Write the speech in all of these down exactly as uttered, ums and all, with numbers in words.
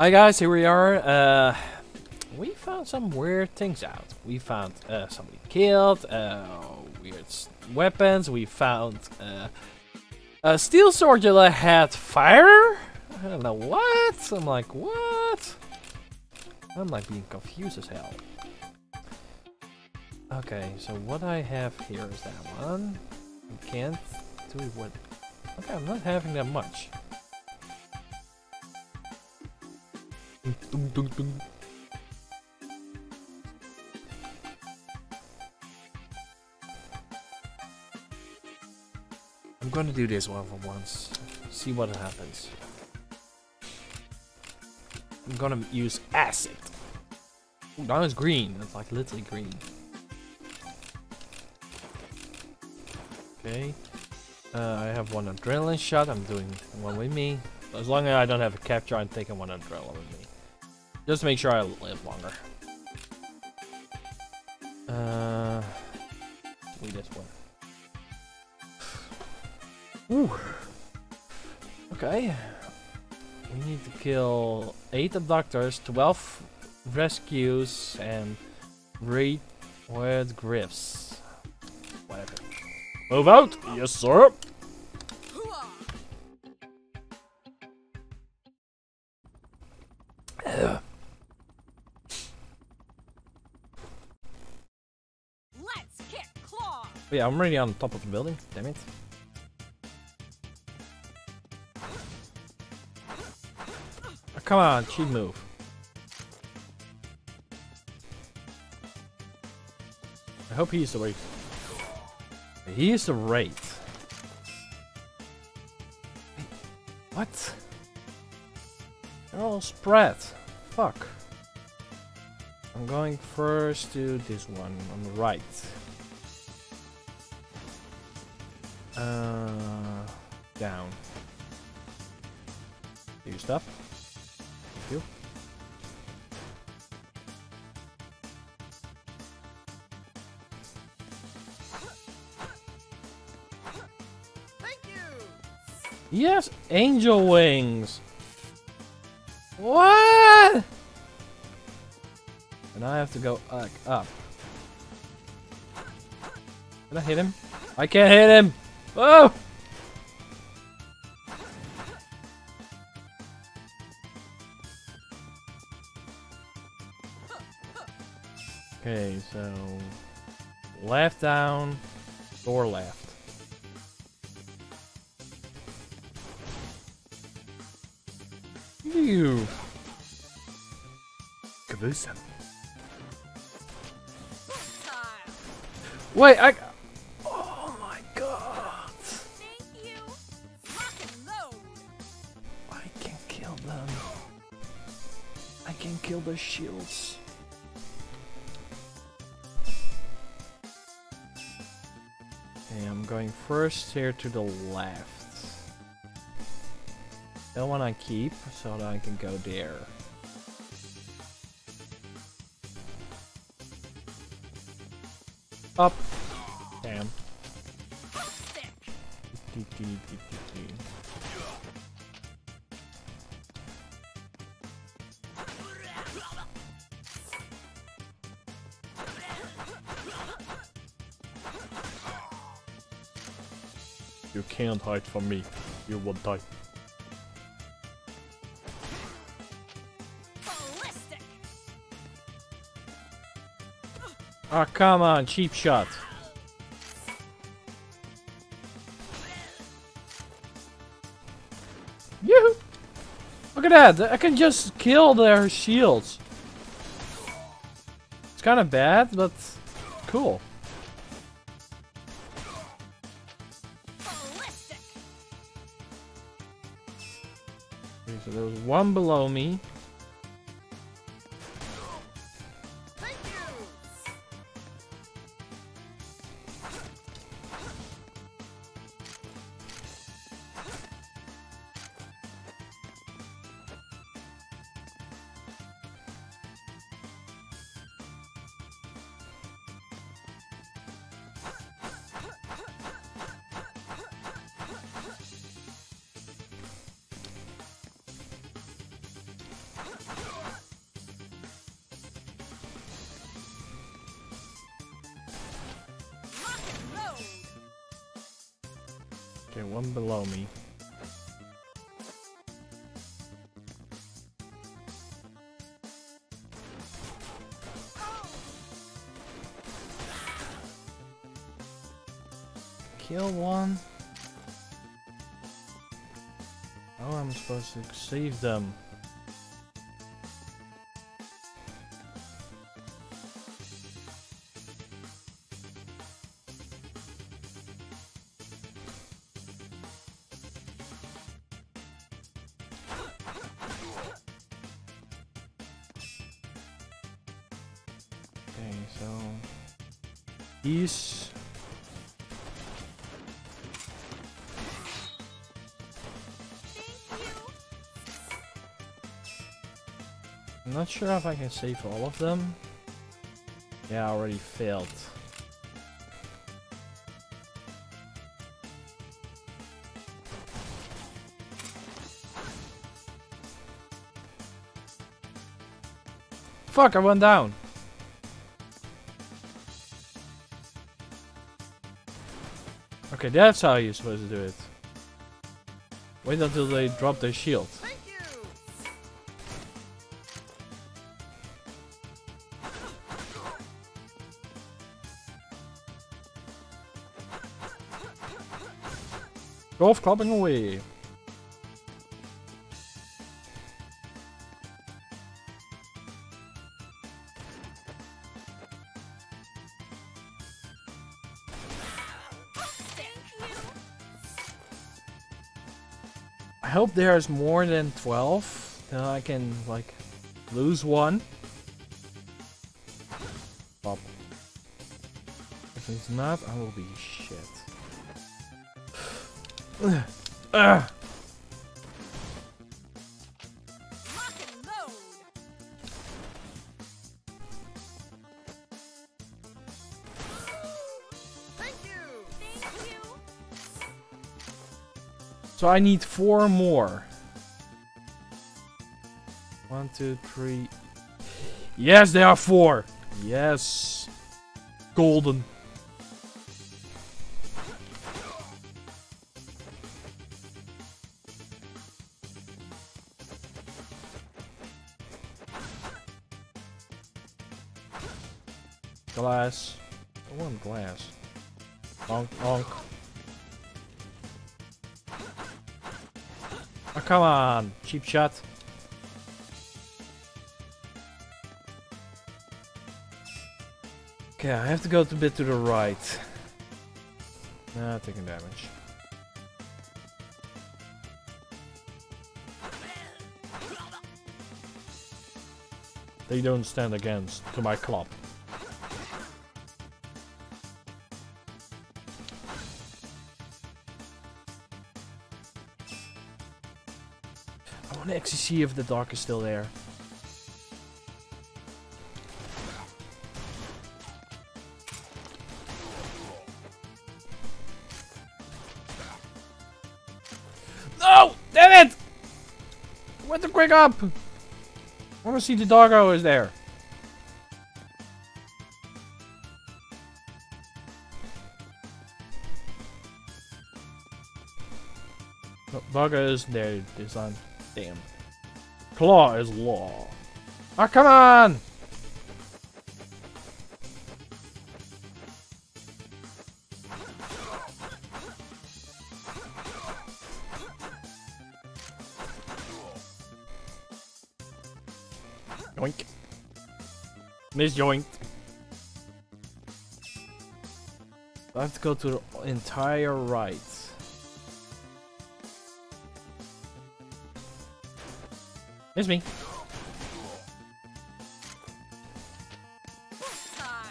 Hi guys, here we are. Uh, we found some weird things out. We found uh, somebody killed, uh, weird weapons. We found uh, a steel sword that had fire. I don't know what. I'm like, what? I'm like being confused as hell. Okay, so what I have here is that one. I can't do what? Okay, I'm not having that much. Dun, dun, dun. I'm gonna do this one for once. See what happens. I'm gonna use acid. Ooh, now it's green. It's like literally green. Okay. Uh, I have one adrenaline shot. I'm doing one with me. As long as I don't have a capture, I'm taking one adrenaline with me. Just to make sure I live longer. Uh, wait, this one. Ooh. Okay. We need to kill eight abductors, twelve rescues, and three with grips. Whatever. Move out! Yes, sir! Ugh. Let's kick claw. Oh, yeah, I'm already on top of the building. Damn it. Oh, come on, cheat move. I hope he's the right. He is the right. Wait, what? They're all spread. Fuck. I'm going first to this one on the right. Uh, down. Do you stop? Thank you. Thank you. Yes, angel wings. What? And I have to go uh, up. Can I hit him? I can't hit him. Oh! Okay, so left down, door left. You. Kabusa. Wait, I. Oh my god. Thank you. Rock and load. I can kill them. I can kill their shields. Okay, I'm going first here to the left. That one I keep so that I can go there. Up. Damn. You can't hide from me. You will die. Ah, oh, come on, cheap shot. Yoo! Look at that! I can just kill their shields. It's kind of bad, but cool. Okay, so there was one below me. Okay, one below me. Kill one. Oh, I'm supposed to save them. Okay, so these. I'm not sure if I can save all of them. Yeah, I already failed. Fuck, I went down. Okay, that's how you're supposed to do it. Wait until they drop their shield. Thank you. Golf clubbing away. I hope there's more than twelve. Then I can like lose one. Pop. If it's not, I will be shit. Ugh. Ugh. Lock and load. Thank you. Thank you. So I need four more. One, two, three. Yes, there are four. Yes. Golden. Glass. I want glass. Bonk, bonk. Oh, come on. Cheap shot. Okay, I have to go a bit to the right. Nah, taking damage. They don't stand against to my club. I want to actually see if the dog is still there. No! Damn it! I went too quick up! I want to see the doggo is there. No, doggo is there this time. Damn. Claw is law. Ah, come on! Yoink. Misjoinked. I have to go to the entire right. It's me. Time.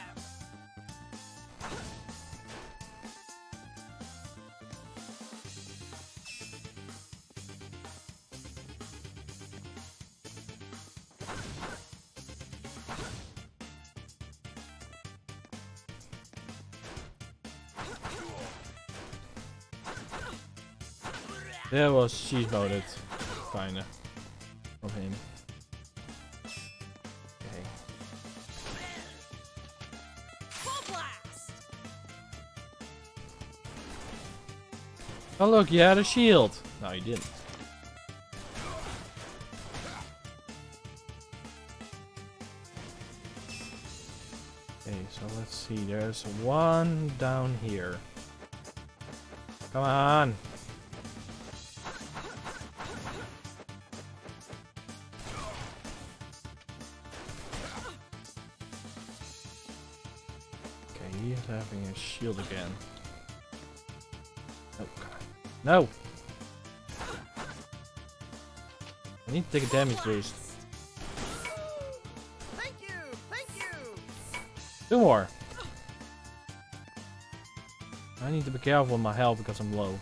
That was cheese loaded. Kinda. Of him. Okay. Full blast. Oh look, you had a shield. No, you didn't. Okay, so let's see. There's one down here. Come on. Okay, he's having a shield again. Oh god. No! I need to take a damage boost. Thank you. Thank you. Two more. I need to be careful with my health because I'm low.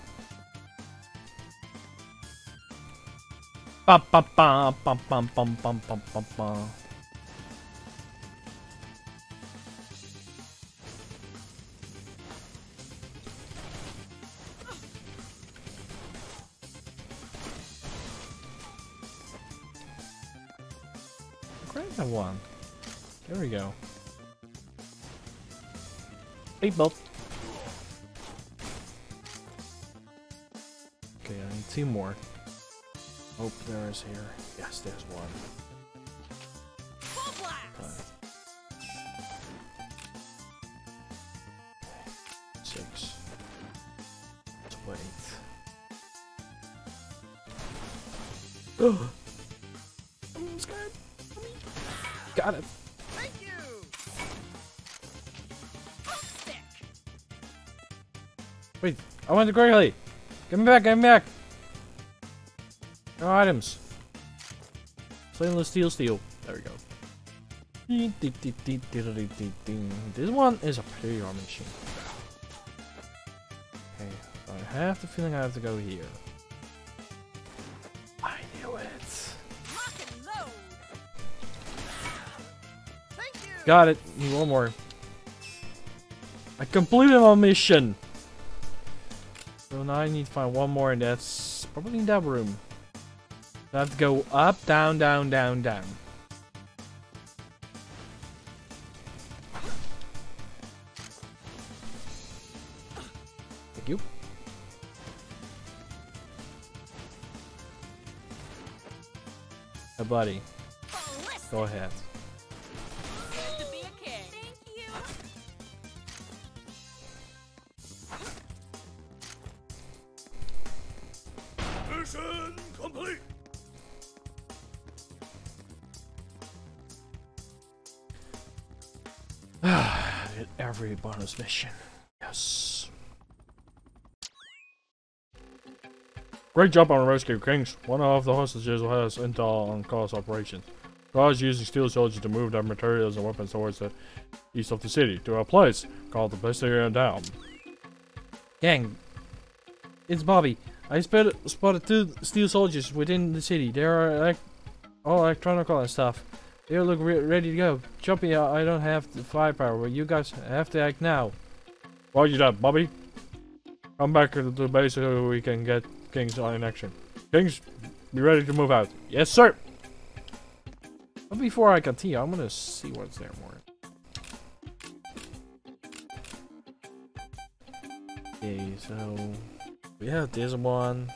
Ba ba ba ba ba ba ba ba ba ba. Grab that one. There we go. Big bolt. Okay, I need two more. Hope there is here. Yes, there's one. Full blast. Okay. Six. Let's wait. Oh! I'm scared. Got it. Thank you. Stick. Wait, I went to Greeley. Give me back, give me back. No items. Stainless steel, steel. There we go. This one is a P R machine. Okay, so I have the feeling I have to go here. I knew it. Lock and load. Thank you. Got it. Need one more. I completed my mission. So now I need to find one more, and that's probably in that room. I have to go up, down, down, down, down. Thank you. Hey, buddy. Ballistic. Go ahead. Good to be a king. Thank you. Mission complete. Did every bonus mission. Yes. Great job on rescue, Kings. One of the hostages has intel on Cause operations. Cause is using steel soldiers to move their materials and weapons towards the east of the city to a place called the Bastille Dam. Gang, it's Bobby. I spotted, spotted two steel soldiers within the city. They are like all electronic and stuff. They look re ready to go. Jumpy, I don't have the firepower, but you guys have to act now. Roger that, Bobby. Come back to the base so we can get Kings in action. Kings, be ready to move out. Yes, sir. But before I continue, I'm gonna see what's there more. Okay, so we have this one.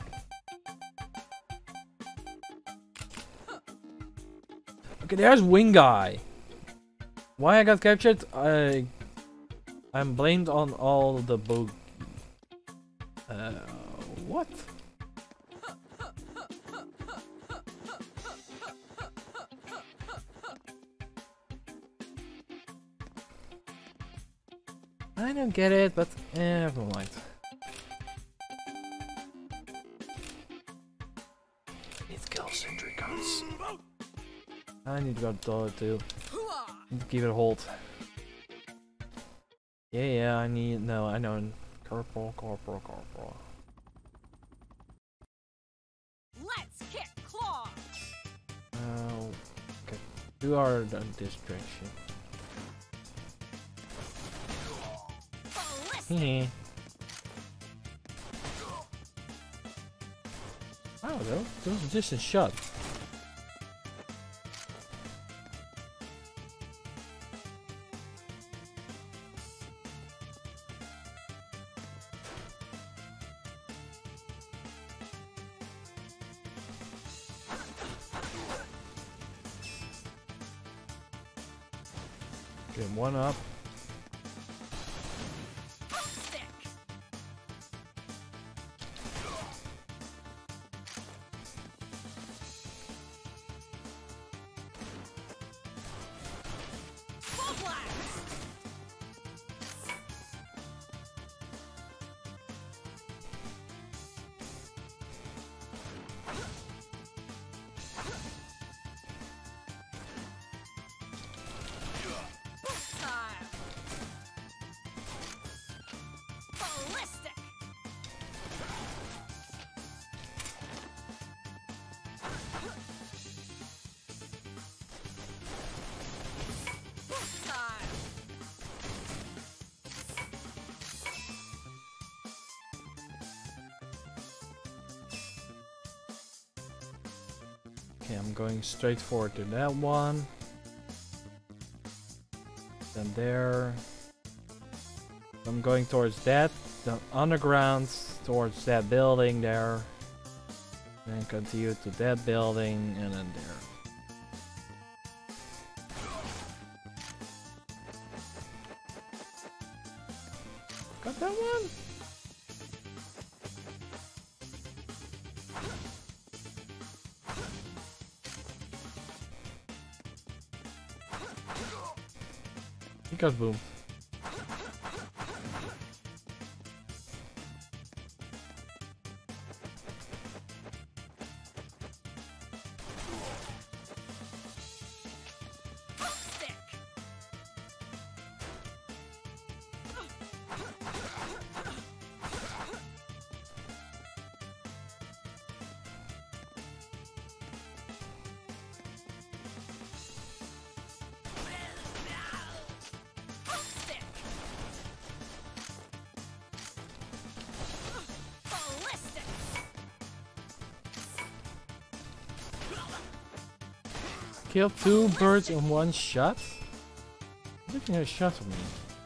Okay, there's Wing Guy. Why I got captured? I I'm blamed on all the bug. Uh, what? I don't get it, but eh, never mind. It kills sentry guns. I need to go to the toilet too. Need to give it a hold. Yeah, yeah, I need. No, I know. Corporal, corporal, corporal. Let's kick claw. Uh, okay. Do our uh, distraction. Ballistic. I don't know. That was a distant shot. Get one up. Stick. Full blast. Time. Ballistic. Time. Okay, I'm going straight forward to that one. Then there. I'm going towards that, the underground, towards that building there. Then continue to that building and then there. Got that one? He got boom. Stick. Stick. Ballistic. Kill two birds in one shot? You're taking a shot at me.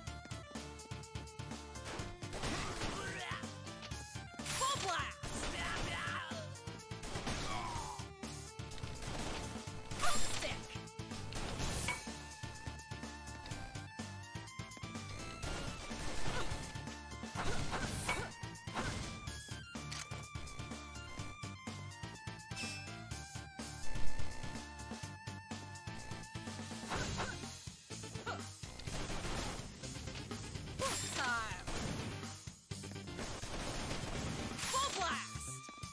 Full blast. Stick. Time. Full blast.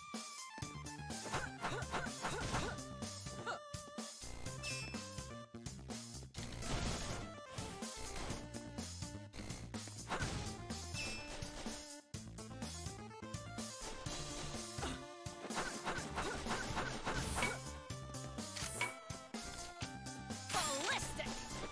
Ballistic.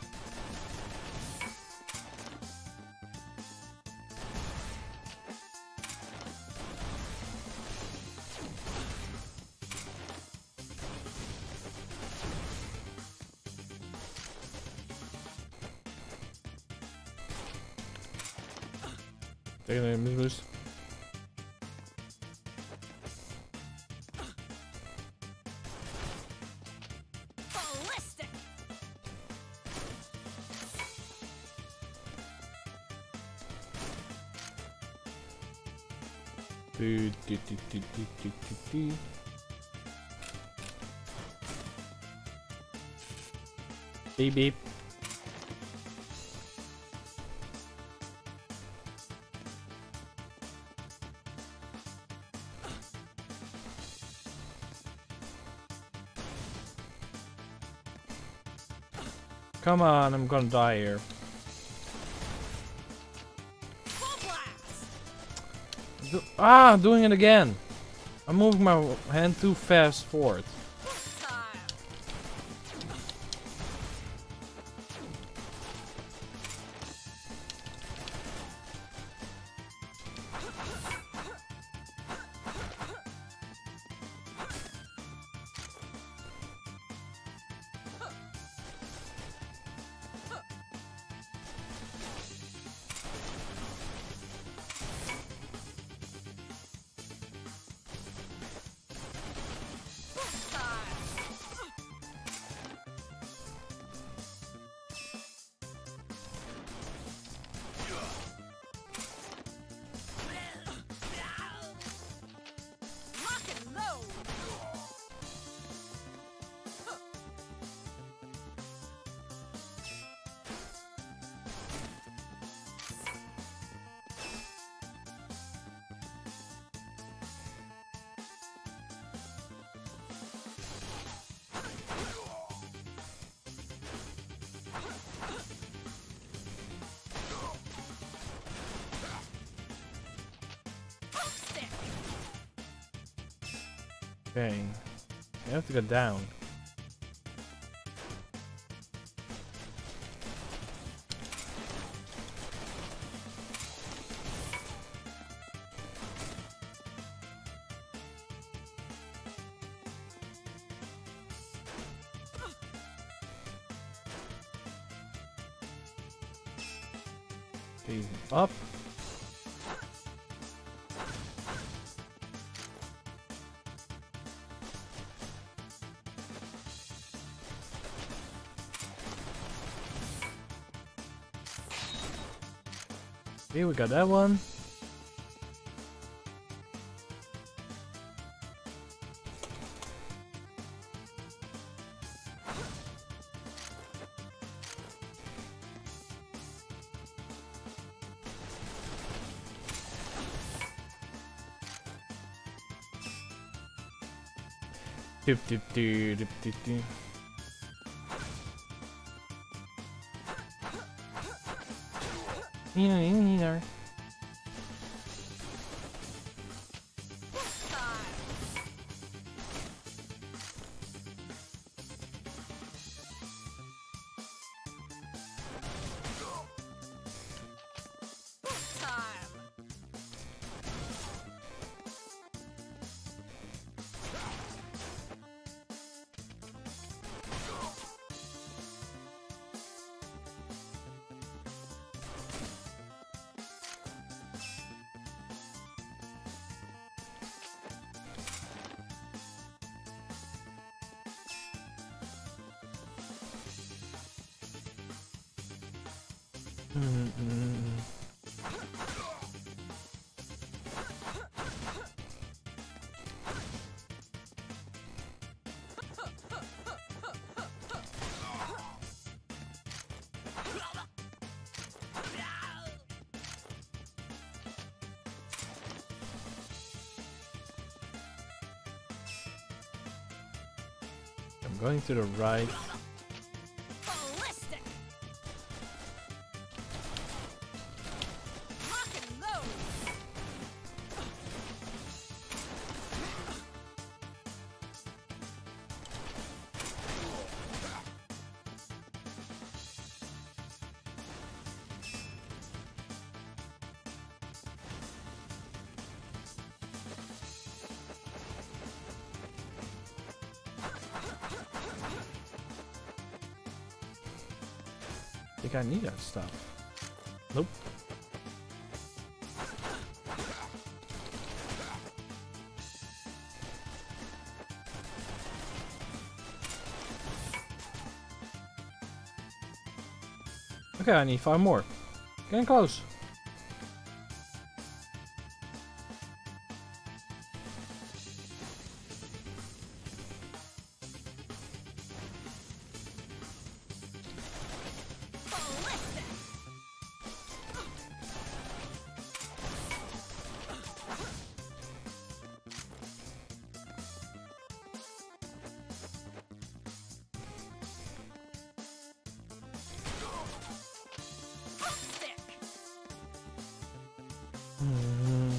Taking a mid boost. Ballistic. Do, do, do, do, do, do, do, do. Beep beep. Come on, I'm gonna die here. Full blast. Do ah, I'm doing it again. I'm moving my hand too fast forward. Time. Okay. You have to go down. Okay, up. Okay, we got that one. Doop doop doo doop doop doo. You know, you neither. Mm-mm. I'm going to the right. Ballistic. Lock and load. I think I need that stuff. Nope. Okay, I need five more. Getting close. Hmm.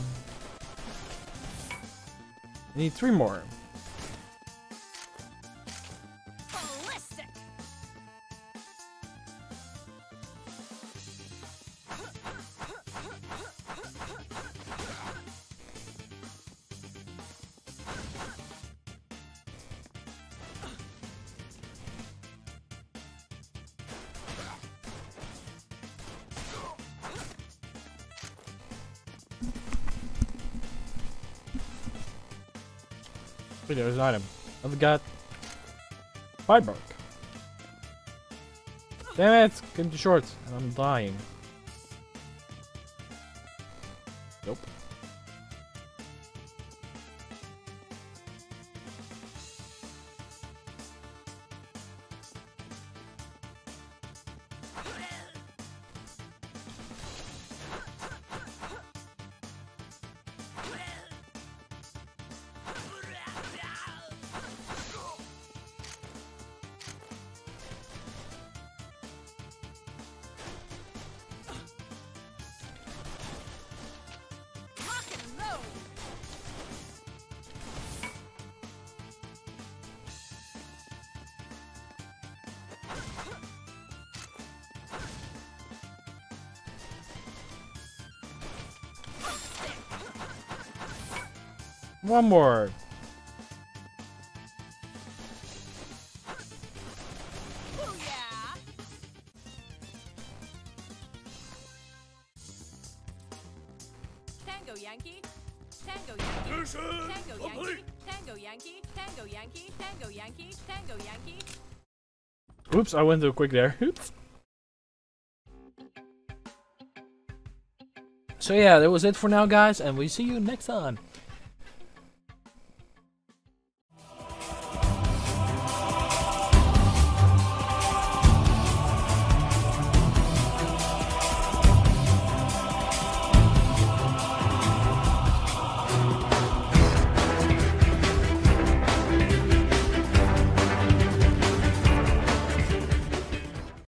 I need three more. Ballistic. Wait, there's an item. I've got firebark. Damn it! Getting too short, and I'm dying. Nope. One more. Booyah! Tango Yankee. Tango Yankee. Mission Tango Yankee. complete. Tango Yankee. Tango Yankee. Tango Yankee. Tango Yankee. Oops, I went too quick there. Oops. So yeah, that was it for now, guys, and we see you next time.